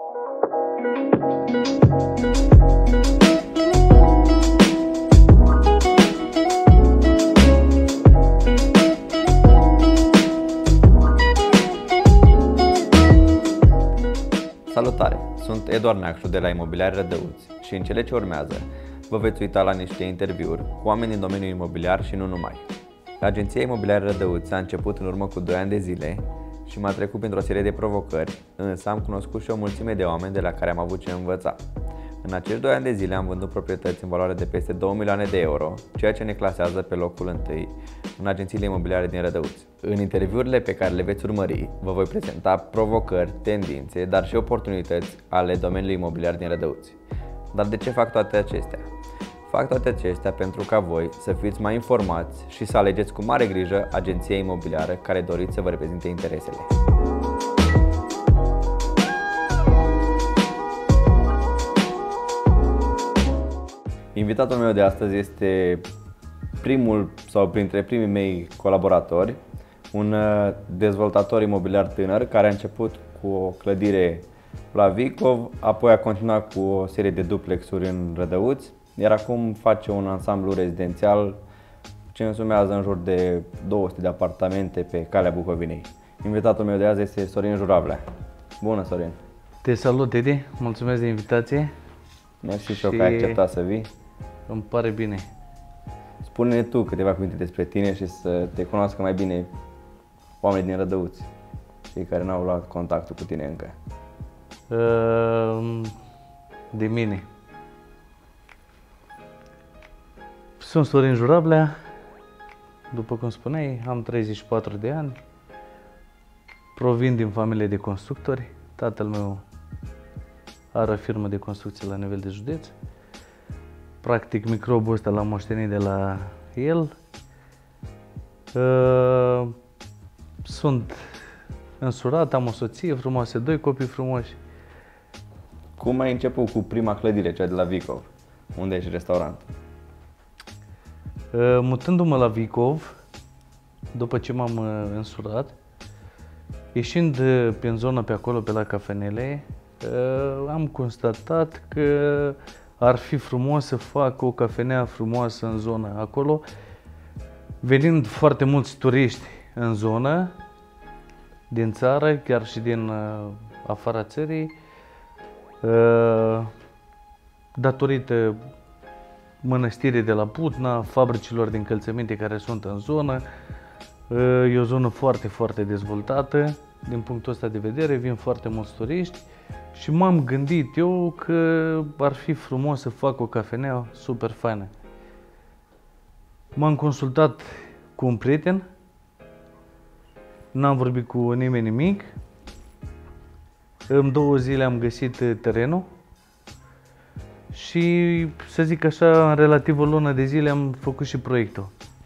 Salutare! Sunt Eduard Neacșu de la Imobiliare Rădăuți și în cele ce urmează vă veți uita la niște interviuri cu oameni din domeniul imobiliar și nu numai. Agenția Imobiliare Rădăuți a început în urmă cu 2 ani de zile și m-a trecut printr-o serie de provocări, însă am cunoscut și o mulțime de oameni de la care am avut ce învăța. În acești 2 ani de zile am vândut proprietăți în valoare de peste 2 milioane de euro, ceea ce ne clasează pe locul întâi în agențiile imobiliare din Rădăuți. În interviurile pe care le veți urmări, vă voi prezenta provocări, tendințe, dar și oportunități ale domeniului imobiliar din Rădăuți. Dar de ce fac toate acestea? Fac toate acestea pentru ca voi să fiți mai informați și să alegeți cu mare grijă agenția imobiliară care doriți să vă reprezinte interesele. Invitatul meu de astăzi este primul sau printre primii mei colaboratori, un dezvoltator imobiliar tânăr care a început cu o clădire la Vicov, apoi a continuat cu o serie de duplexuri în Rădăuți, iar acum face un ansamblu rezidențial ce însumează în jur de 200 de apartamente pe Calea Bucovinei. Invitatul meu de azi este Sorin Jurablea. Bună, Sorin! Te salut, Edi! Mulțumesc de invitație! Mersi și eu că ai acceptat să vii. Îmi pare bine. Spune-ne tu câteva cuvinte despre tine și să te cunoască mai bine oamenii din Rădăuți, cei care n-au luat contactul cu tine încă. De mine. Sunt Sorin Jurablea, după cum spuneai, am 34 de ani, provin din familie de constructori, tatăl meu are o firmă de construcție la nivel de județ. Practic, microbul ăsta l-am moștenit de la el. Sunt însurat, am o soție frumoasă, 2 copii frumoși. Cum ai început cu prima clădire, cea de la Vicov? Unde ești restaurant? Mutându-mă la Vicov, după ce m-am însurat, ieșind pe zonă pe acolo, pe la cafenele, am constatat că ar fi frumos să fac o cafenea frumoasă în zonă acolo, venind foarte mulți turiști în zonă, din țară, chiar și din afara țării, datorită mănăstirii de la Putna, fabricilor de încălțăminte care sunt în zonă. E o zonă foarte, foarte dezvoltată. Din punctul ăsta de vedere, vin foarte mulți turiști și m-am gândit eu că ar fi frumos să fac o cafenea super faină. M-am consultat cu un prieten, n-am vorbit cu nimeni nimic. În 2 zile am găsit terenul și, să zic așa, în relativ o lună de zile am făcut și proiectul.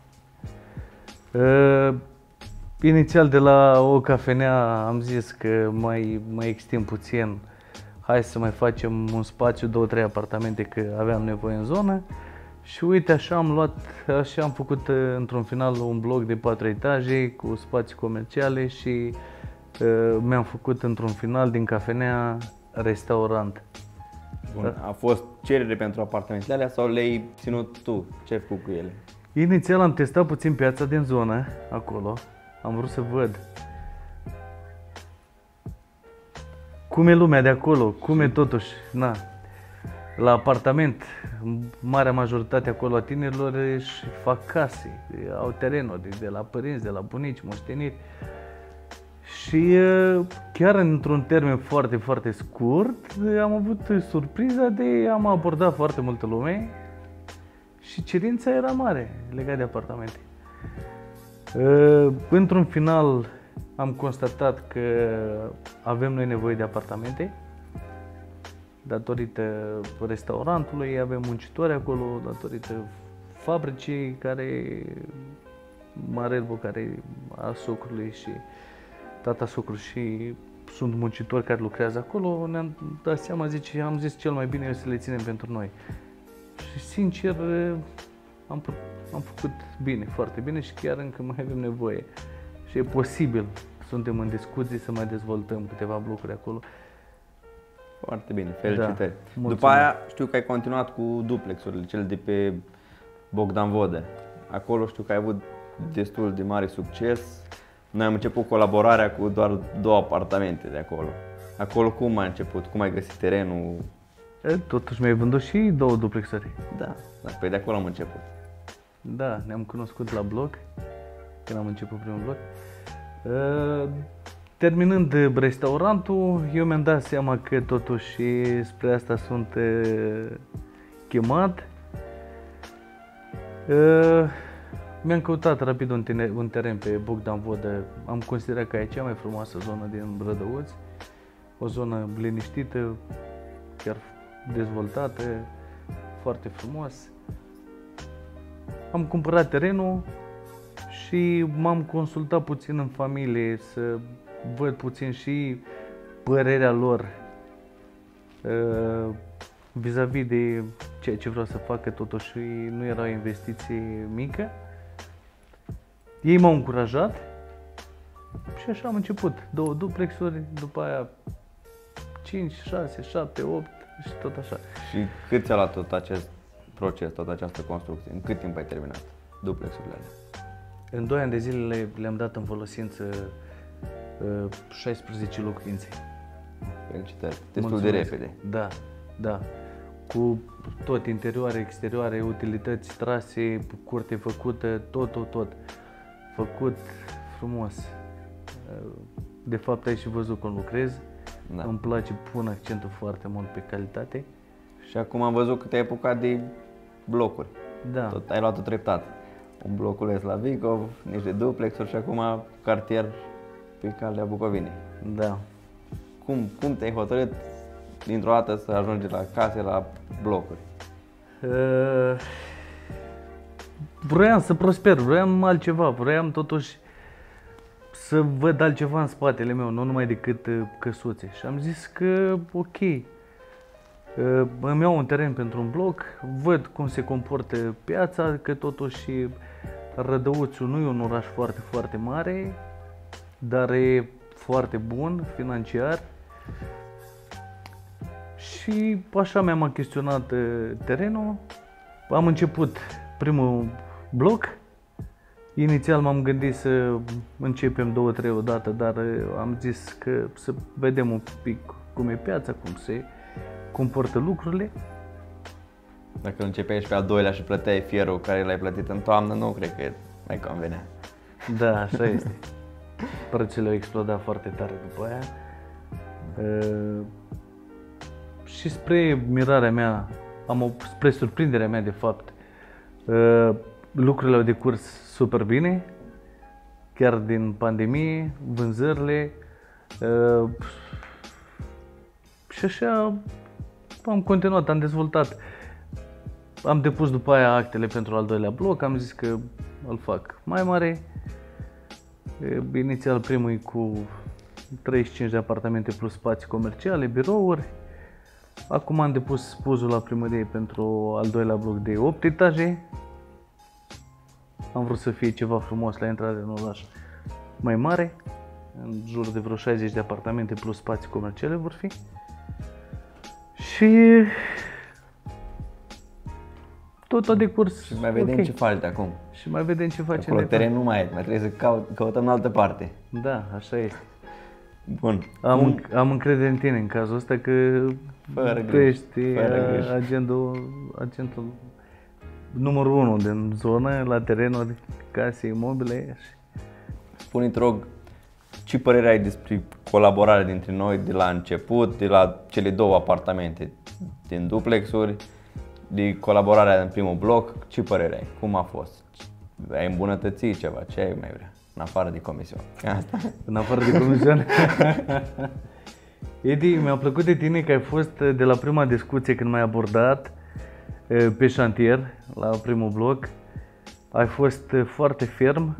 Inițial, de la o cafenea am zis că mai extind puțin, hai să mai facem un spațiu, 2-3 apartamente, că aveam nevoie în zonă. Și uite, așa am făcut într-un final un bloc de 4 etaje cu spații comerciale și mi-am făcut într-un final din cafenea restaurant. Bun. A fost cerere pentru apartamentele alea sau le-ai ținut tu? Ce ai făcut cu ele? Inițial am testat puțin piața din zonă, acolo. Am vrut să văd cum e lumea de acolo, cum e totuși, la apartament, marea majoritate acolo a tinerilor își fac case, au terenuri de la părinți, de la bunici, moșteniri. Și chiar într-un termen foarte, foarte scurt am avut surpriza de a aborda foarte multă lume și cerința era mare legat de apartamente. Într-un final am constatat că avem noi nevoie de apartamente. Datorită restaurantului, avem muncitori acolo, datorită fabricii Marelbo, care a socrului și tata socru și sunt muncitori care lucrează acolo, ne-am dat seama, am zis cel mai bine e să le ținem pentru noi. Și sincer, am făcut bine, foarte bine și chiar încă mai avem nevoie. Și e posibil, suntem în discuții să mai dezvoltăm câteva blocuri acolo. Foarte bine, felicitări. mulțumesc. După aia știu că ai continuat cu duplexurile, cele de pe Bogdan Vodă. Acolo știu că ai avut destul de mare succes. Noi am început colaborarea cu doar 2 apartamente de acolo. Acolo cum ai început? Cum ai găsit terenul? Totuși mi-ai vândut și 2 duplexuri. Da, păi de acolo am început. Da, ne-am cunoscut la bloc, când am început primul bloc. Terminând restaurantul, eu mi-am dat seama că totuși spre asta sunt chemat. Mi-am căutat rapid un teren pe Bogdan Vodă. Am considerat că e cea mai frumoasă zonă din Brădăuți. O zonă liniștită, chiar dezvoltată, foarte frumos. Am cumpărat terenul și m-am consultat puțin în familie să văd puțin și părerea lor vis-a-vis de ceea ce vreau să fac, că totuși nu era o investiție mică. Ei m-au încurajat și așa am început. 2 duplexuri, după aia 5, 6, 7, 8 și tot așa. Și cât ți-a luat tot acest proces, toată această construcție? În cât timp ai terminat duplexurile alea? În 2 ani de zile le-am dat în folosință 16 locuințe. Felicitări, destul de repede. Da, da. Cu tot, interioare, exterioare, utilități trase, curte făcută, tot. Făcut frumos. De fapt ai și văzut cum lucrez. Da. Îmi place, pun accentul foarte mult pe calitate. Și acum am văzut că te-ai apucat de blocuri. Da. Tot ai luat-o treptat. Un bloculeț la Vicov, niște duplexuri și acum cartier pe calea Bucovinei. Da. Cum te-ai hotărât dintr-o dată să ajungi la case, la blocuri? Vroiam să prosper, vroiam altceva, vroiam totuși să văd altceva în spatele meu, nu numai decât căsuțe. Și am zis că ok, îmi iau un teren pentru un bloc, văd cum se comportă piața, că totuși Rădăuțiul nu e un oraș foarte, foarte mare, dar e foarte bun financiar. Și așa mi-am achiziționat terenul, am început primul bloc. Inițial m-am gândit să începem 2-3 odată, dar am zis că să vedem un pic cum e piața, cum se comportă lucrurile. Dacă începeai și pe al doilea și plăteai fierul care l-ai plătit în toamnă, nu cred că mai convenea. Da, așa este. Prețurile au explodat foarte tare după aia. Și spre mirarea mea, spre surprinderea mea de fapt, lucrurile au decurs super bine, chiar din pandemie, vânzările și așa am continuat, am dezvoltat. Am depus după aia actele pentru al doilea bloc, am zis că îl fac mai mare. Inițial primul e cu 35 de apartamente plus spații comerciale, birouri. Acum am depus puzul la primărie pentru al doilea bloc de 8 etaje. Am vrut să fie ceva frumos la intrare în oraș mai mare, în jur de vreo 60 de apartamente plus spații comerciale vor fi. Și tot a decurs. Și mai vedem ce faci de acum. Și mai vedem ce facem. Acolo teren nu mai e, mai trebuie să căutăm în altă parte. Da, așa este. Bun. Am încredere în tine în cazul ăsta că tu ești agentul numărul 1 din zonă, la terenuri, case, imobile. Spune-mi, te rog, ce părere ai despre colaborarea dintre noi de la început, de la cele 2 apartamente din duplexuri, de colaborarea în primul bloc, ce părere ai? Cum a fost? Ai îmbunătățit ceva? Ce ai mai vrea? În afară de comisioane. Asta. În afară de comisioane? Edi, mi-a plăcut de tine că ai fost de la prima discuție când m-ai abordat pe șantier, la primul bloc. Ai fost foarte ferm.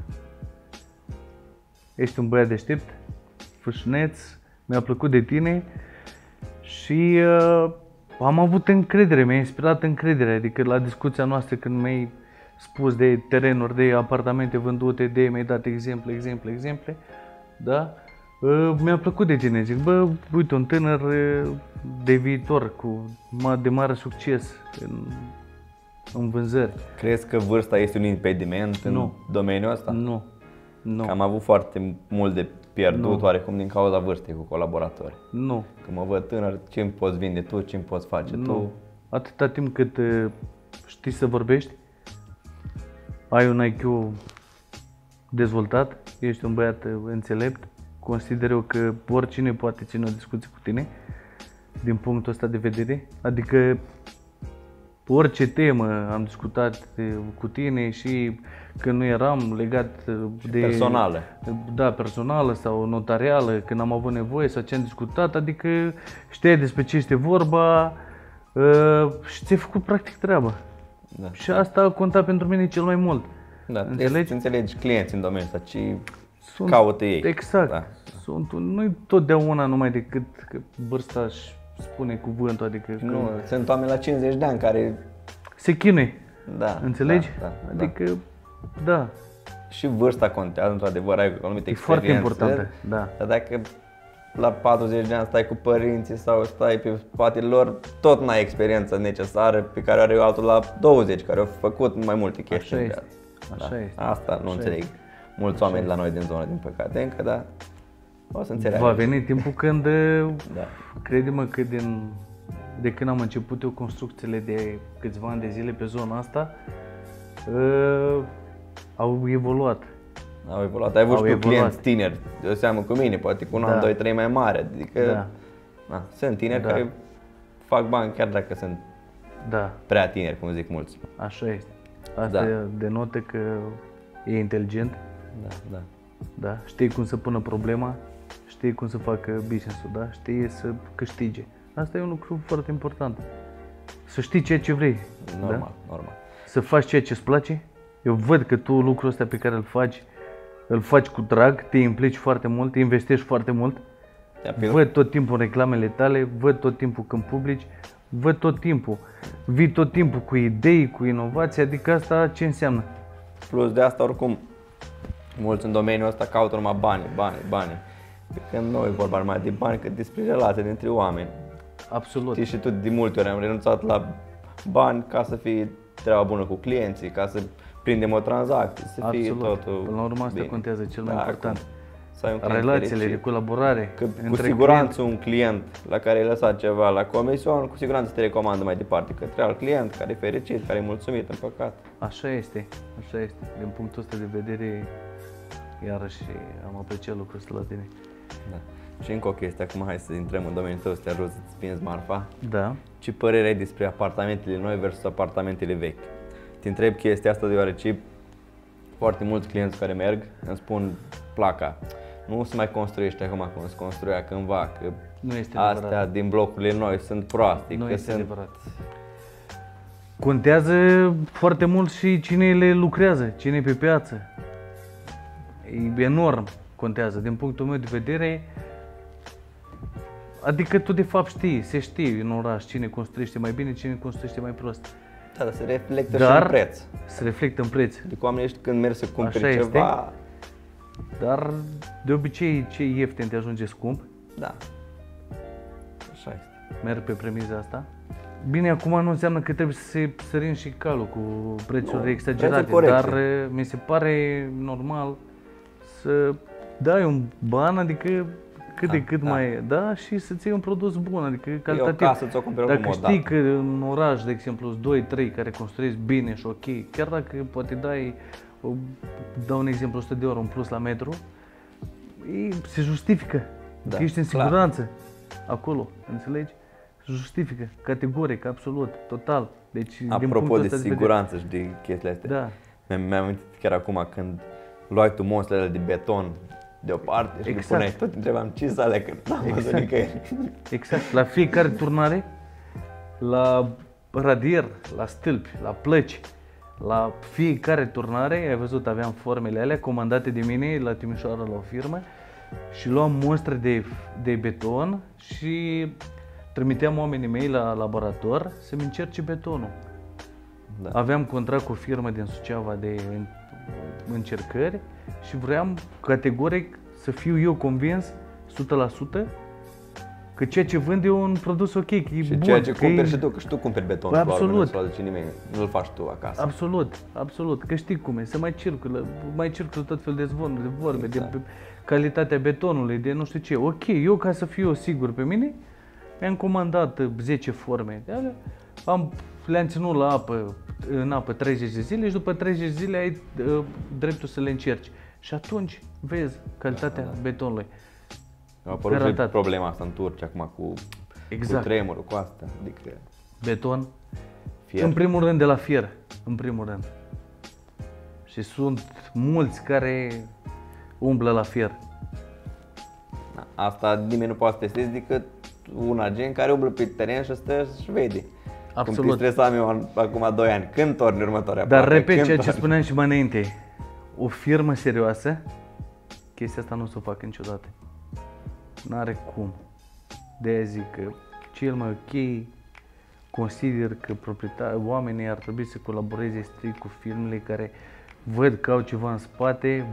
Ești un băiat deștept, fâșneț, mi-a plăcut de tine și am avut încredere, mi-a inspirat încredere, adică la discuția noastră când mi-ai spus de terenuri, de apartamente vândute, mi-ai dat exemple, da? Mi-a plăcut de tine, zic, bă, uite, un tânăr de viitor, de mare succes în vânzări. Crezi că vârsta este un impediment în domeniul ăsta? Nu. Că am avut foarte mult de pierdut, oarecum din cauza vârstei cu colaboratori. Nu. Că mă văd tânăr, ce îmi poți vinde tu, ce îmi poți face tu? Atâta timp cât știi să vorbești, ai un IQ dezvoltat, ești un băiat înțelept, consider eu că oricine poate ține o discuție cu tine din punctul ăsta de vedere. Adică orice temă am discutat cu tine și când nu eram legat de personală. Da, personală sau notarială, când am avut nevoie sau ce am discutat, adică știai despre ce este vorba și ți-ai făcut practic treaba. Da. Și asta a contat pentru mine cel mai mult. Da, înțelegi clienții în domeniul ăsta, ce caută ei. Exact. Da. Nu-i totdeauna numai decât că vârsta își spune cuvântul, adică nu, sunt oameni la 50 de ani care se chinuie. Da. Înțelegi? Da. Adică, da. Și vârsta contează, într-adevăr, ai o anumită experiență. E foarte importantă, da. Dar dacă la 40 de ani stai cu părinții sau stai pe spatele lor, tot n-ai experiența necesară pe care o are altul la 20, care au făcut mai multe chestii. Așa este. Așa este. Asta nu înțeleg mulți oameni la noi din zonă, din păcate, încă, dar o să înțeleagă. Va veni timpul când, crede-mă că de când am început eu construcțiile de câțiva ani de zile pe zona asta, au evoluat. Au evoluat. Ai avut și tu clienți tineri, de seamă cu mine, poate cu un an, 2, 3 mai mare. Adică sunt tineri care fac bani chiar dacă sunt prea tineri, cum zic mulți. Așa este. Asta denotă că e inteligent. Da. Știi cum să pună problema, știi cum să facă business-ul, da? Știi să câștige. Asta e un lucru foarte important. Să știi ceea ce vrei. Normal. Să faci ceea ce îți place. Eu văd că tu lucrul ăsta pe care îl faci cu drag, te implici foarte mult, te investești foarte mult. Văd tot timpul reclamele tale, văd tot timpul când publici, văd tot timpul. Vii tot timpul cu idei, cu inovații, adică asta ce înseamnă? Plus de asta, oricum, mulți în domeniul ăsta caută numai bani. Când nu e vorba numai de bani, cât despre relații dintre oameni. Absolut. Știi și tu, de multe ori am renunțat la bani ca să fie treaba bună cu clienții, ca să prindem o tranzacție, să fie totul. Până la urmă asta contează cel mai important. Să ai un relațiile de colaborare. Că cu siguranță un client la care ai lăsat ceva la comision, cu siguranță te recomandă mai departe către alt client care e fericit, care e mulțumit, în păcat. Așa este. Din punctul ăsta de vedere, iarăși am apreciat lucrul ăsta la tine. Da. Și încă o chestie, acum hai să intrăm în domeniul tău, să te ajut să-ți vinzi marfa. Da. Ce părere ai despre apartamentele noi versus apartamentele vechi? Te întreb chestia asta deoarece foarte mulți clienți care merg îmi spun placa. Nu se mai construiește acum cum se construia cândva, că nu este astea adevărat. din blocurile noi sunt proaste. Nu este adevărat. Contează foarte mult și cine le lucrează, cine e pe piață. E enorm contează. Din punctul meu de vedere, adică tu de fapt se știe în oraș cine construiește mai bine, cine construiește mai prost. Da, dar se reflectă și în preț. Se reflectă în preț. Adică oamenii ăștia când merg să cumpere ceva... Dar de obicei ce ieftin te ajunge scump. Da. Așa este. Merg pe premiza asta. Bine, acum nu înseamnă că trebuie să se sărim și calul cu prețuri exagerate, dar mi se pare normal să dai un ban, adică cât de cât mai, și să-ți iei un produs bun, adică calitativ. Dacă știi că în oraș, de exemplu, 2-3 care construiesc bine și ok, chiar dacă poate dau un exemplu, 100 de euro în plus la metru, se justifică, că ești în siguranță acolo, înțelegi? Se justifică, categoric, absolut, total. Deci, apropo de siguranță și de chestiile astea, mi-am amintit chiar acum când luai tu monstrele de beton deoparte și le puneai, tot întrebam ce sale, că n-am văzut nicăieri. Exact, la fiecare turnare, la radier, la stâlpi, la plăci, la fiecare turnare, ai văzut, aveam formele alea comandate de mine la Timișoara la o firmă și luam monstre de beton și trimiteam oamenii mei la laborator să-mi încerce betonul. Aveam contract cu o firmă din Suceava de încercări și vreau categoric să fiu eu convins 100%, că ceea ce vând e un produs ok, că e Și bun. ceea ce că cumperi e... și tu, că și tu cumperi beton, Bă, probabil absolut. nu-ți aduce nimeni, nu-l faci tu acasă. Absolut, că știi cum e, se mai circulă tot felul de zvonuri, de vorbe, Exact. de calitatea betonului, de nu știu ce. Ok, eu ca să fiu sigur pe mine, mi-am comandat 10 forme de alea, le-am ținut în apă 30 de zile și după 30 de zile ai dreptul să le încerci. Și atunci vezi calitatea betonului. A apărut și Garantat. problema asta în Turcia acum cu tremurul, cu asta. Adică Beton, fier. în primul rând de la fier, în primul rând. Și sunt mulți care umblă la fier. Asta nimeni nu poate să testeze decât un agent care umblă pe teren și stă și vede. Absolut. Cum te stresam eu acum 2 ani. Când torni următoarea Dar placă? repet Când ceea ce torni? spuneam și mai înainte. O firmă serioasă, chestia asta nu o să o facă niciodată. N-are cum. De-aia zic că cel mai ok, consider că oamenii ar trebui să colaboreze strict cu firmele care văd că au ceva în spate,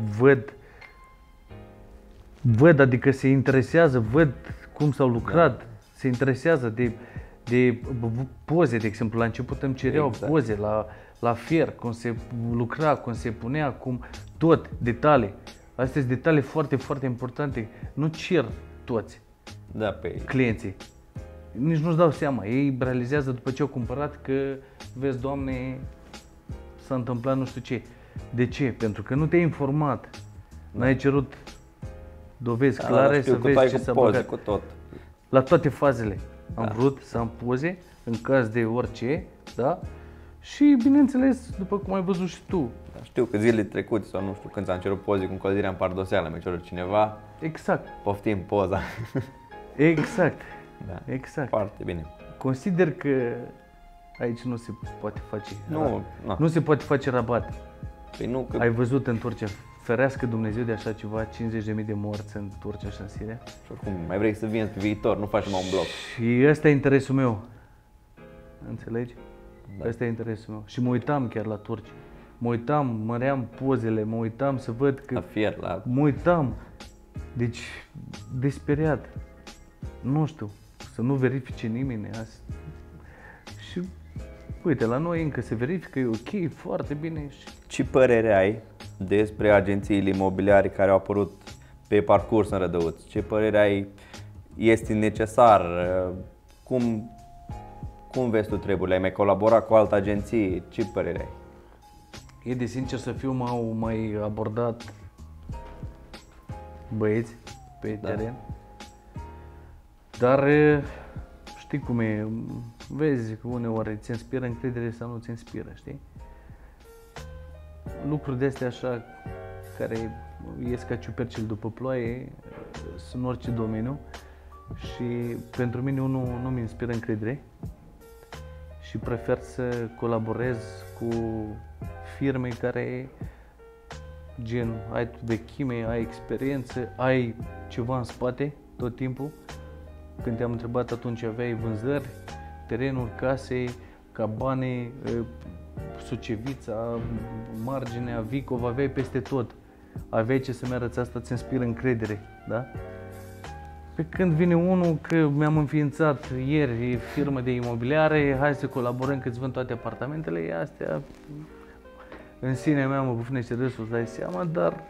văd, adică se interesează, văd cum s-au lucrat, se interesează de poze, de exemplu. La început îmi cereau poze la fier, cum se lucra, cum se punea, tot, detalii. Astea sunt detalii foarte, foarte importante. Nu cer toți Da, pe clienții. Nici nu-și dau seama. Ei realizează după ce au cumpărat că, vezi, Doamne, s-a întâmplat nu știu ce. De ce? Pentru că nu te-ai informat. N-ai cerut dovezi clare să vezi ce s-a băgat. Cu tot. La toate fazele. Am vrut să am poze în caz de orice, da? Și bineînțeles, după cum ai văzut și tu. Știu că zilele trecute sau nu știu când ți-am cerut poze cu încălzirea în pardoseală, mi-a cerut cineva, Exact. poftim poza. Exact. Da. Exact. Foarte bine. Consider că aici nu se poate face. Nu. Nu se poate face rabat. Păi nu, că Ai văzut în Turcia, ferească Dumnezeu de așa ceva, 50.000 de morți în Turcia și în Siria. și oricum mai vrei să vinzi pe viitor, nu faci numai un bloc. Și ăsta e interesul meu. Înțelegi? Ăsta e interesul meu. Și mă uitam chiar la turci. Mă uitam, măream pozele, mă uitam să văd că... La fier, la... Mă uitam. Deci, desperiat. Nu știu, să nu verifice nimeni asta. Și uite, la noi încă se verifică, e ok, foarte bine. Și Ce părere ai despre agențiile imobiliare care au apărut pe parcurs în Rădăuț? Ce părere ai? Este necesar? Cum vezi tu treburile? Ai mai colaborat cu altă agenție? Ce părere ai? e de sincer să fiu, m-au mai abordat băieți pe teren. Dar știi cum e, vezi că uneori ți inspiră încredere sau nu ți inspiră, știi? Lucruri de astea așa, care ies ca ciupercel după ploaie, sunt în orice domeniu și pentru mine unul nu mi inspiră încredere și prefer să colaborez cu firme care, gen, ai tu vechime, ai experiență, ai ceva în spate tot timpul. Când te-am întrebat atunci aveai vânzări, terenuri, case, cabane, Sucevița, Marginea, Vicov, aveai peste tot. Aveai ce să-mi arăți, asta ți inspiră încredere, da? Pe când vine unul că mi-am înființat ieri firmă de imobiliare, hai să colaborăm că îți vând toate apartamentele, astea în sine mea mă bufnește râsul, îți dai seama, dar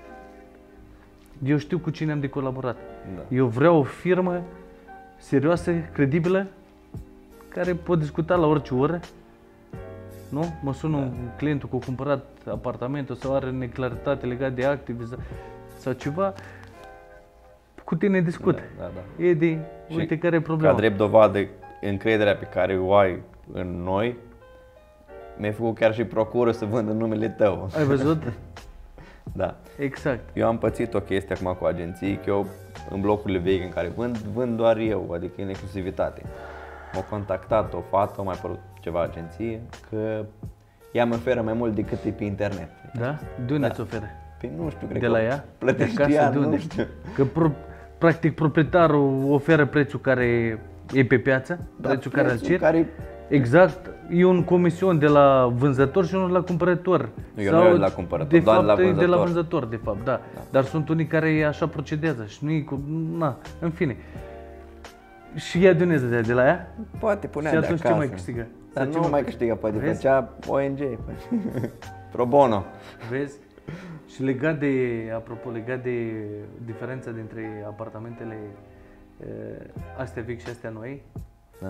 eu știu cu cine am de colaborat. Da. Eu vreau o firmă serioasă, credibilă, care pot discuta la orice oră. Nu? Mă sună clientul că a cumpărat apartamentul sau are neclaritate legat de active sau ceva, cu tine discut. Da. Edi, uite care e problema. Ca drept dovadă încrederea pe care o ai în noi, mi-ai făcut chiar și procură să vând în numele tău. Ai văzut? Da. Exact. Eu am pățit o chestie acum cu agenții, că eu în blocurile vechi în care vând doar eu, adică în exclusivitate. M-a contactat o fată, mai apărut ceva agenție, că ea mi oferă mai mult decât e pe internet. Da? De unde îți oferă? Păi nu știu, cred De că la ea? plătește De acasă? ea, De unde? nu știu. Că practic proprietarul oferă prețul care e pe piață, prețul care îl cer. Care Exact, e un comision de la vânzător și unul de la cumpărător. Eu nu de la cumpărător, de doar fapt, de la e de la vânzător. vânzător, de fapt, da. Dar sunt unii care așa procedează și nu e cu... Na, în fine. Și ea doneze de la ea? Poate punea Și de atunci ce acasă. mai câștigă? Dar Sau ce nu mai câștigă, poate Vezi? făcea ONG. Pro bono. Vezi? Și apropo, legat de diferența dintre apartamentele astea vechi și astea noi, Da.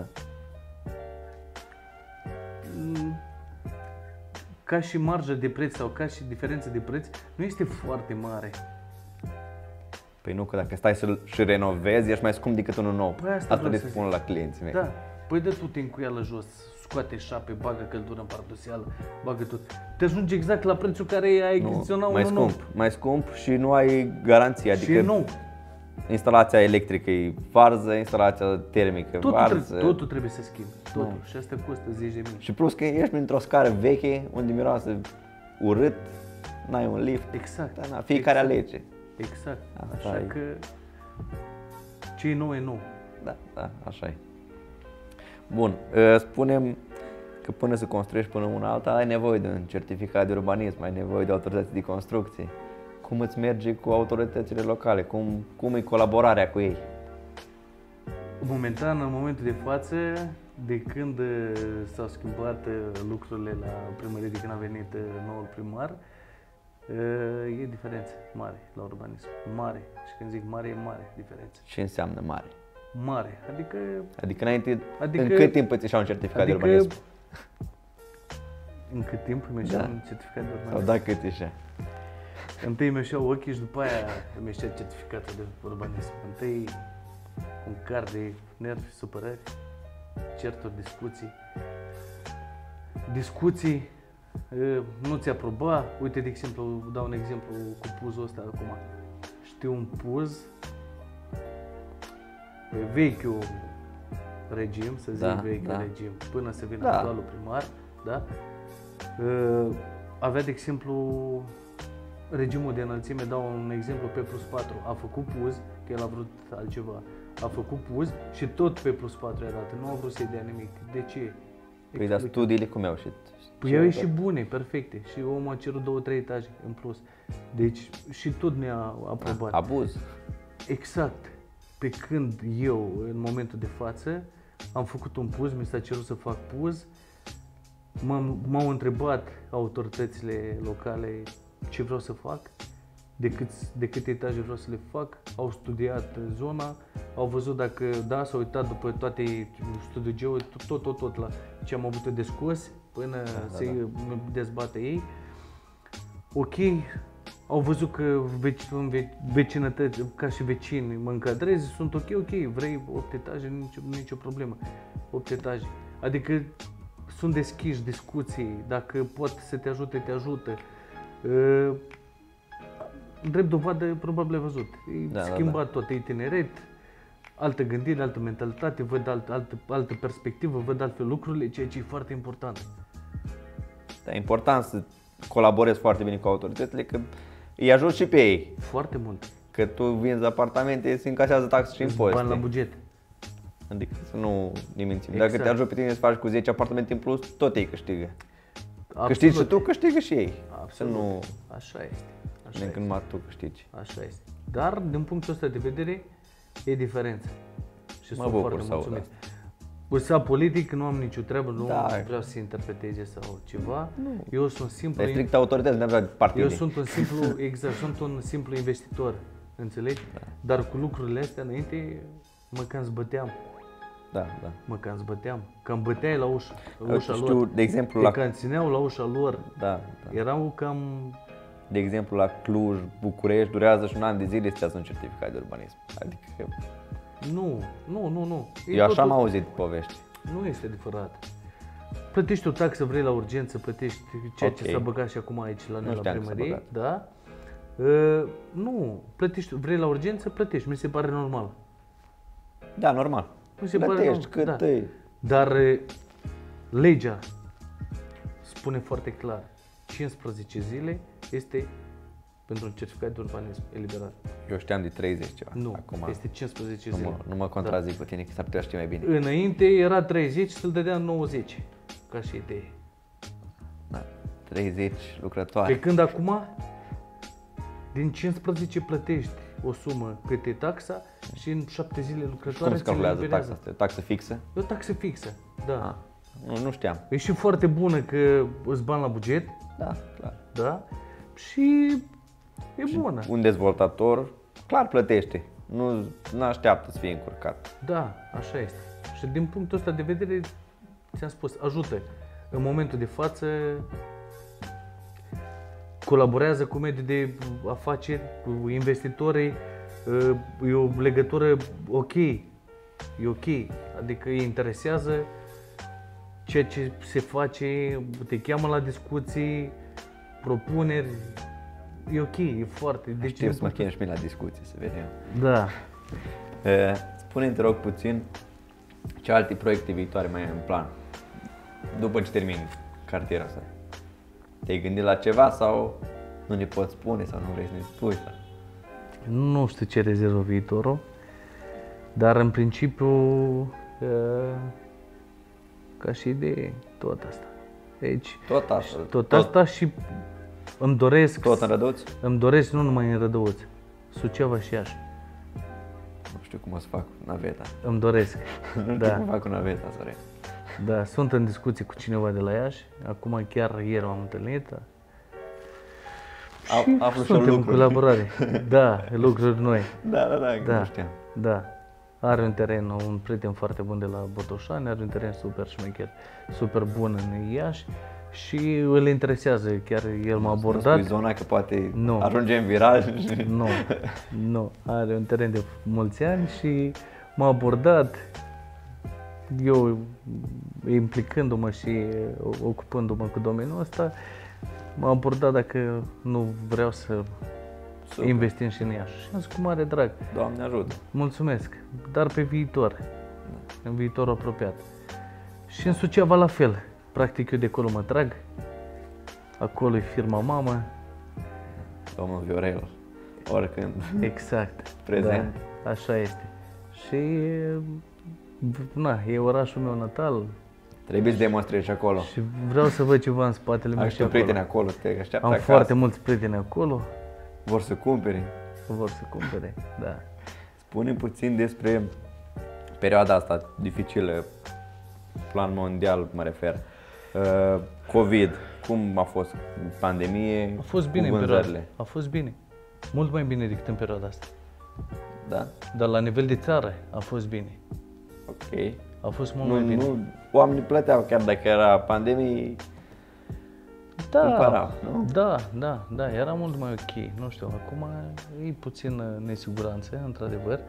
ca și marjă de preț sau ca și diferență de preț, nu este foarte mare. Păi nu, că dacă stai să-l și renovezi, ești mai scump decât unul nou. Păi asta Asta vreau le să spun la clienții mei. Da, păi dă tu tencuială jos, scoate șape, bagă căldură în pardoseală, bagă tot. Te ajungi exact la prețul care ai achiziționat mai unul nou. scump, mai scump și nu ai garanție, Și adică e nou. instalația electrică e varză, instalația termică varză. Totul trebuie să schimbi, totul. Și asta costă 10.000. Și plus că ești într-o scară veche, unde miroase urât, n-ai un lift. Exact. Da, na, fiecare exact. alege. Exact. Asta Așa e. că ce e nou e nou. Da, da, așa e. Bun, spunem că până să construiești până una alta ai nevoie de un certificat de urbanism, ai nevoie de autorizație de construcție. Cum îți merge cu autoritățile locale? Cum e colaborarea cu ei? Momentan, în momentul de față, de când s-au schimbat lucrurile la primărie, de când a venit noul primar, e diferență mare la urbanism. Mare. Și când zic mare, e mare diferență. Ce înseamnă mare? Mare. Adică înainte, Adică- în cât timp îți ieșea un certificat de Adică urbanism? în cât timp îmi ieșea un certificat de Sau urbanism? dacă îți ieșea? Întâi îmi ieșeau ochii și după aia îmi ieșea certificatul de urbanism. Întâi un car de nervi, supărări, certuri, discuții, nu ți aproba. Uite, de exemplu, dau un exemplu cu puzul ăsta acum. Știu un puz pe vechiul regim, să zic vechiul regim, până să vină actualul primar, da? Avea, de exemplu, regimul de înălțime, dau un exemplu, P+4, a făcut puz, că el a vrut altceva, a făcut puz și tot P+4 era dat, nu a vrut să-i dea nimic. De ce? Păi, dar studiile cum au și? Păi au ieșit bune, perfecte și omul a cerut 2-3 etaje în plus. Deci și tot ne-a aprobat. Abuz. Exact. Pe când eu, în momentul de față, am făcut un puz, mi s-a cerut să fac puz, m-au întrebat autoritățile locale ce vreau să fac, de câte etaje vreau să le fac, au studiat zona, au văzut dacă da, s-au uitat după toate studiul geo, tot la ce am avut de scos până se dezbate ei. Ok, au văzut că în vecinătăți, ca și vecini mă încadrez, sunt ok, vrei 8 etaje, nicio problemă, 8 etaje. Adică sunt deschiși discuții, dacă pot să te ajute, te ajută. Drept dovadă, probabil ai văzut. E schimbat tot, e tineret, altă gândire, altă mentalitate, văd altă perspectivă, văd altfel lucrurile, ceea ce e foarte important. Da, e important să colaborezi foarte bine cu autoritățile, că îi ajut și pe ei. Foarte mult. Că tu vinzi apartamente, se încasează taxe și impozite. Bani la buget. Adică să nu ne mințim. Exact. Dacă te ajut pe tine să faci cu 10 apartamente în plus, tot ei câștigă. Absolut. Câștigi și tu, câștigă și ei. Absolut. Să nu... Așa este. Așa Că este. numai tu câștigi. Așa este. Dar, din punctul ăsta de vedere, e diferență. Și Mă sunt bucur foarte să aud mulțumit. Ursa politic, nu am nicio treabă, nu vreau să interpreteze sau ceva. Nu. Eu sunt simplu... Dar strict autorități, nu neapărat partide. Eu sunt un simplu, exact, sunt un simplu investitor, înțelegi? Da. Dar cu lucrurile astea înainte mă cam zbăteam. Da. Mă cam zbăteam. Că îmi băteai la ușa Știu, lor. de exemplu, la... Că țineau la ușa lor. Da. Erau cam... De exemplu, la Cluj, București, durează și un an de zile să-ți un certificat de urbanism. Adică... Nu. Eu așa am auzit povești. Nu este adevărat. Plătești o taxă, vrei la urgență, plătești ceea ce s-a băgat și acum aici la noi la primărie, da? Nu, plătești, vrei la urgență, plătești, mi se pare normal. Da, normal. Mi se plătești pare normal, cât Dar legea spune foarte clar, 15 zile este pentru un certificat de urbanism eliberat. Eu știam de 30 ceva. Nu, Acum este 15 zile. nu mă contrazic pe tine, că s-ar putea ști mai bine. Înainte era 30 și îl dădea 90, ca și idee. Da, 30 lucrătoare. Pe când acum, din 15 plătești o sumă cât e taxa și în 7 zile Cum lucrătoare se ți le calculează eliberează. taxa asta? Taxă fixă? E o taxă fixă, da. Nu știam. E și foarte bună că îți bani la buget, Da, clar. da? Și e bună. Un dezvoltator clar plătește. Nu așteaptă să fie încurcat. Da, așa este. Și din punctul ăsta de vedere, ți-am spus, ajută. În momentul de față, colaborează cu mediul de afaceri, cu investitorii, e o legătură ok. E ok. Adică îi interesează ceea ce se face, te cheamă la discuții, propuneri. E ok, e foarte. Deci, Știu să mă chem și mie la discuții, să vedem. da. Spune-mi, te rog puțin, ce alte proiecte viitoare mai ai în plan? După ce termini cartiera asta. Te-ai gândit la ceva sau nu ne poți spune sau nu vrei să ne spui? Sau? Nu știu ce rezervă viitorul, dar în principiu, ca și idee, tot asta. Deci, Tot asta. tot asta și îmi doresc, Tot în Rădăuți? îmi doresc nu numai în Rădăuți, Suceava și Iași. Nu știu cum o să fac naveta. Îmi doresc. Nu știu Da, cum fac cu naveta, sorry. da, sunt în discuție cu cineva de la Iași. Acum chiar ieri m-am întâlnit. Și Aflu și suntem în lucruri. colaborare. Da, lucruri noi. Da, Da, nu știam. da. Are un teren, un prieten foarte bun de la Botoșani, are un teren super șmecher, super bun în Iași și îl interesează, chiar el m-a Nu abordat. spui zona că poate Nu. ajunge în viral. Nu, nu, are un teren de mulți ani și m-a abordat, eu implicându-mă și ocupându-mă cu domeniul ăsta, m-a abordat dacă nu vreau să Super. investim și în Iași. Și am zis cu mare drag, Doamne ajută. mulțumesc, dar pe viitor, în viitor apropiat. Și în Suceava la fel, practic eu de acolo mă trag, acolo e firma mamă, Domnul Viorel. Oricând. exact, Prezent. da, așa este. Și na, e orașul meu natal Trebuie să demonstrezi acolo. și vreau să văd ceva în spatele meu Ai și și acolo. prieteni acolo, te așteaptă Am acasă. foarte mulți prieteni acolo, Vor să cumpere. vor să cumpere, da. Spune puțin despre perioada asta dificilă, plan mondial mă refer. COVID, cum a fost pandemie? A fost bine cu în perioada, vânzările? a fost bine, mult mai bine decât în perioada asta. Da? Dar la nivel de țară a fost bine, Ok. a fost mult mai bine. Oamenii plăteau chiar dacă era pandemie. cumpărau, nu? Da, era mult mai ok. Nu știu, acum e puțin nesiguranță, într-adevăr.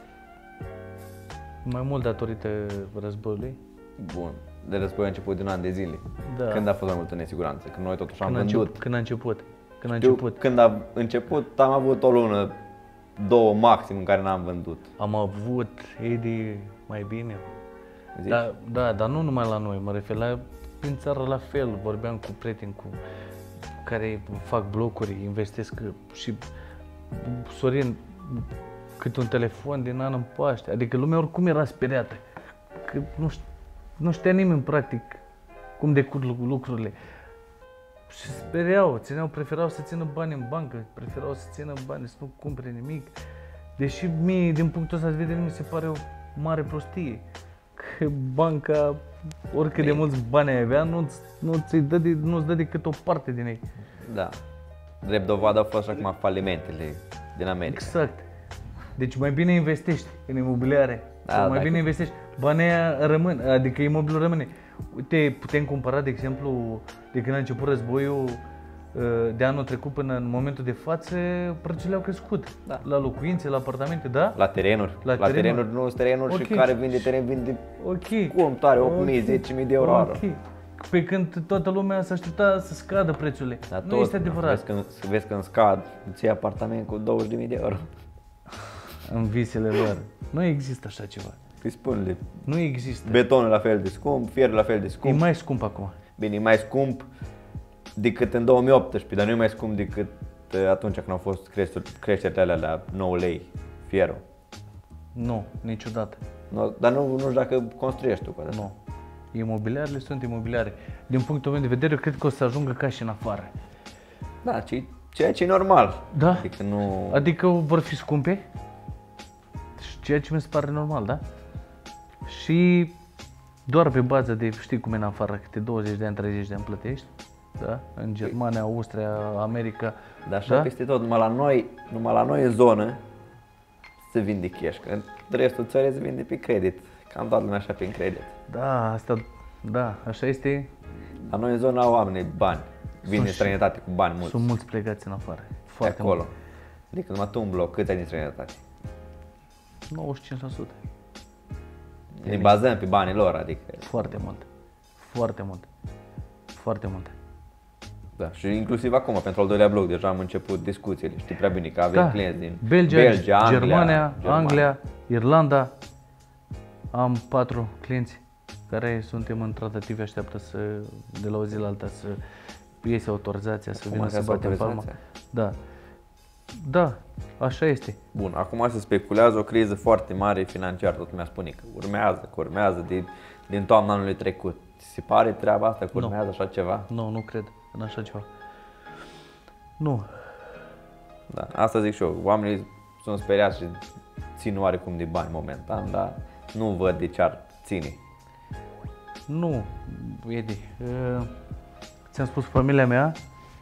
Mai mult datorită războiului. Bun. De război a început de un an de zile. Da. Când a fost mai multă nesiguranță? Când noi totuși am Când a vândut. început. Când a început. Când a Știu, început. când a început am avut o lună, două maxim în care n-am vândut. Am avut idei mai bine. Zici? Da, dar nu numai la noi, mă refer la prin țară la fel. Vorbeam cu prieteni care fac blocuri, investesc și Sorin, câte un telefon din an în Paște. Adică lumea oricum era speriată. Că nu știa nimeni practic cum decurg lucrurile. Și speriau, preferau să țină bani în bancă, preferau să țină bani, să nu cumpere nimic. Deși mie, din punctul ăsta de vedere, mi se pare o mare prostie. Că banca, oricât de mulți bani ai avea, nu-ți dă decât o parte din ei. Da. Drept dovadă au fost și acum falimentele din America. Exact. Deci mai bine investești în imobiliare. Da, Sau mai dacă- bine investești. Banii aia rămân, adică imobilul rămâne. Uite, putem compara, de exemplu, de când a început războiul, de anul trecut până în momentul de față, prețurile au crescut. Da. La locuințe, la apartamente, da? La terenuri. La La terenuri. terenuri, nu sunt terenuri și Ok. care vinde teren, vinde Ok. cum tare, 8.000, Ok. 10.000 de euro. Ok. Pe când toată lumea s-a aștepta să scadă prețurile. Dar Nu este adevărat. Vezi că în scad, îți iei apartament cu 20.000 de euro. În visele lor. Nu există așa ceva. Păi spune-le, Nu există. betonul la fel de scump, fierul la fel de E scump. mai scump acum. Bine, e mai scump decât în 2018, dar nu e mai scump decât atunci când au fost creșterile alea la 9 lei fierul? Nu, niciodată. No, dar nu știu dacă construiești tu cu asta. Nu. Imobiliarele sunt imobiliare. Din punctul meu de vedere, eu cred că o să ajungă ca și în afară. Da, ceea ce e normal. Da. Adică nu... Adică vor fi scumpe, ceea ce mi se pare normal, da? Și doar pe bază de, știi cum e în afară, câte 20 de ani, 30 de ani plătești, da? În Germania, Austria, America. Dar așa peste tot, numai la noi în zonă se vinde cash, că restul țării se vinde pe credit. Cam toată lumea așa prin credit. Da, asta, da, așa este. La noi în zonă au oamenii bani, vin din străinătate cu bani mulți. Sunt mulți plegați în afară, De foarte acolo. mult. Adică numai tu în bloc, câți ai din străinătate? 95%. Ne bazăm pe banii lor, adică... Foarte mult, foarte mult, foarte mult. Da, și inclusiv acum, pentru al doilea bloc, deja am început discuțiile, știi prea bine că avem clienți din Belgia, Anglia, Germania, Anglia, Irlanda. Am 4 clienți care suntem în tratative, așteaptă de la o zi la alta să iese autorizația, să vină să batem palma. Da. Da, așa este. Bun, acum se speculează o criză foarte mare financiară, tot lumea spune că urmează din toamna anului trecut. Ți se pare treaba asta că urmează așa ceva? Nu cred în așa ceva. Nu. Da, asta zic și eu. Oamenii sunt speriați și țin oarecum de bani momentan, dar nu văd de ce ar ține. Nu, Edi. Ți-am spus, familia mea,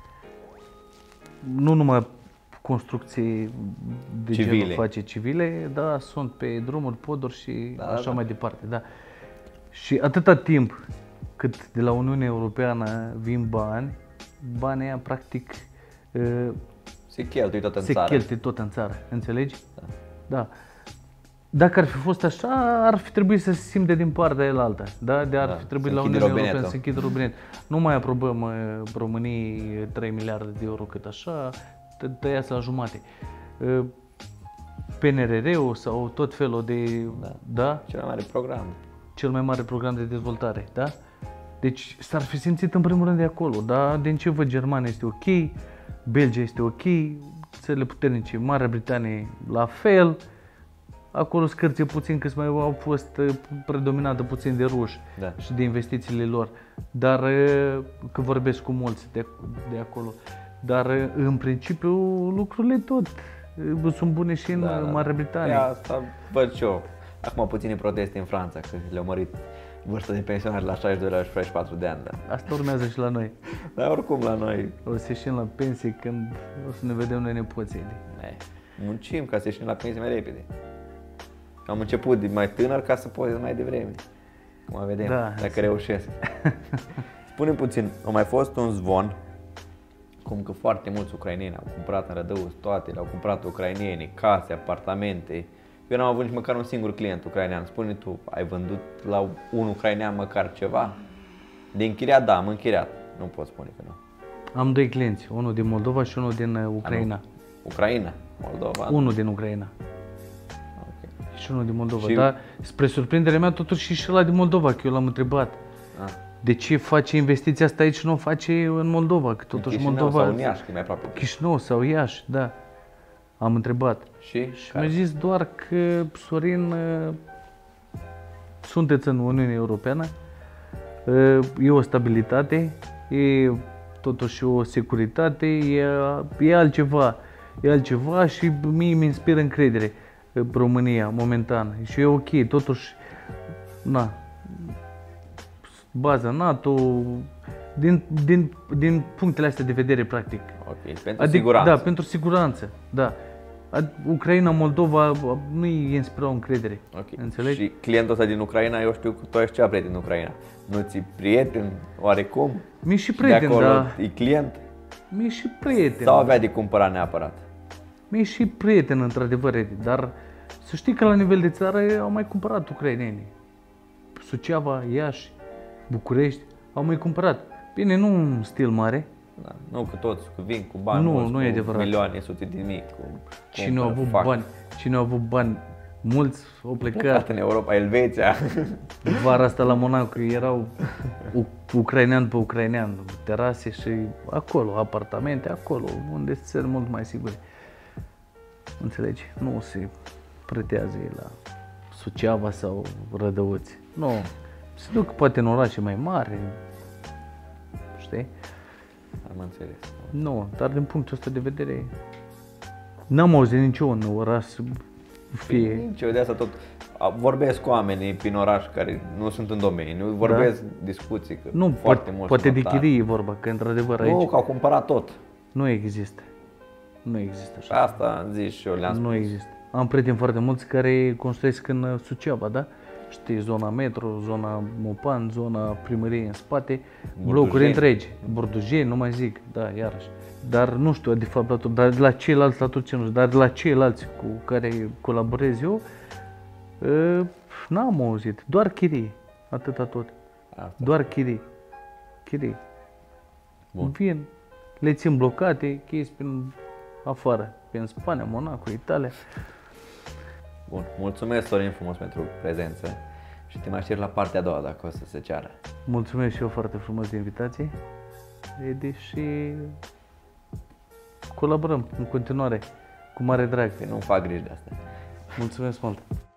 nu numai construcții de genul face civile, dar sunt pe drumuri, poduri și așa mai departe. Da. Și atâta timp cât de la Uniunea Europeană vin banii aia practic se cheltuie tot în se țară. Cheltuie tot în țară, înțelegi? Da. Dacă ar fi fost așa, ar fi trebuit să se simte din partea elaltă, da? Ar fi trebuit la Uniunea Europeană să închidă robinetul. Nu mai aprobăm României 3 miliarde de euro cât așa, tăiați la jumate. PNRR-ul sau tot felul de... Da? Cel mai mare program. Cel mai mare program de dezvoltare, da? Deci s-ar fi simțit în primul rând de acolo, da? Din ce văd, Germania este ok, Belgia este ok, țările puternice, Marea Britanie la fel. Acolo scârție puțin, că mai au fost predominată puțin de ruși și de investițiile lor. Dar că vorbesc cu mulți de acolo. Dar în principiu lucrurile tot sunt bune și în Marea Britanie. Asta văd și eu. Acum puține proteste în Franța, că le-au mărit vârsta de pensionari la 62 la 64 de ani. Da. Asta urmează și la noi. Dar oricum la noi... O să ieșim la pensie când o să ne vedem noi nepoții. Muncim ca să ieșim la pensie mai repede. Am început de mai tânăr ca să pot mai devreme. Cum vedem, dacă reușesc. Spune-mi puțin, a mai fost un zvon cum că foarte mulți ucraineni au cumpărat în Rădăuț, toate le-au cumpărat ucraineni, case, apartamente. Eu n-am avut nici măcar un singur client ucrainean. Spune tu, ai vândut la un ucrainean măcar ceva? De închiriat, da, am închiriat. Nu pot spune că nu. Am 2 clienți, unul din Moldova și unul din Ucraina. Ucraina? Moldova? Unul din Ucraina. Și unul din Moldova, dar spre surprinderea mea totuși și ăla din Moldova, că eu l-am întrebat. De ce face investiția asta aici și nu o face în Moldova? Că totuși Moldova... sau în Iași, că e mai aproape. Chișinău sau Iași, da. Am întrebat. Și mi-a zis doar că, Sorin, sunteți în Uniunea Europeană, e o stabilitate, e totuși o securitate, e altceva. E altceva și mie mi inspiră încredere România, momentan. Și e ok, totuși, baza NATO, din punctele astea de vedere, practic. Ok, pentru siguranță. Da, pentru siguranță, da. Ucraina, Moldova nu îi inspirau încredere, înțelegi? Și clientul ăsta din Ucraina, eu știu că tu ești cea prieten din Ucraina. Nu ți-i prieten, oarecum? Mi-e și prieten, de acolo, da. E client? Mi-e și prieten. Sau avea de cumpărat neapărat? Mi-e și prieten, într-adevăr, Edi, dar să știi că la nivel de țară au mai cumpărat ucraineni. Suceava, Iași, București, au mai cumpărat. Bine, nu un stil mare. Da, nu că toți vin cu bani nu, mulți, nu e cu adevărat. milioane, sute de mii. Cine a avut bani Mulți au plecat. Plecat în Europa, Elveția. Vara asta la Monaco erau ucrainean pe ucrainean, terase și acolo, apartamente, acolo, unde sunt mult mai siguri. Înțelegi? Nu se pretează ei la Suceava sau Rădăuți. Nu. Se duc poate în orașe mai mari. Știi? Am înțeles. Nu, dar din punctul ăsta de vedere n-am auzit niciun oraș să fie... Nici eu de asta tot vorbesc cu oamenii prin oraș care nu sunt în domeniu, vorbesc discuții că Nu, foarte mulți poate de notari. chirii e vorba, că într-adevăr aici Nu, că au cumpărat tot. nu există. Nu există Și așa. asta am zis și eu, le-am spus. Nu există. Am prieteni foarte mulți care construiesc în Suceava, da? Știi, zona metro, zona Mopan, zona primăriei în spate, blocuri întregi, Burdujeni, nu mai zic, da, iarăși. Dar nu știu, de fapt, dar de la ceilalți, la tot ce nu știu, dar de la ceilalți cu care colaborez eu, n-am auzit, doar chirii, atâta tot. Asta. Doar chirii. Chirii. Bun. Vin, le țin blocate, chestii prin afară, prin Spania, Monaco, Italia. Bun, mulțumesc Sorin frumos pentru prezență și te mai aștept la partea a doua dacă o să se ceară. Mulțumesc și eu foarte frumos de invitație, Edi, și colaborăm în continuare, cu mare drag. Că nu fac griji de asta. Mulțumesc mult!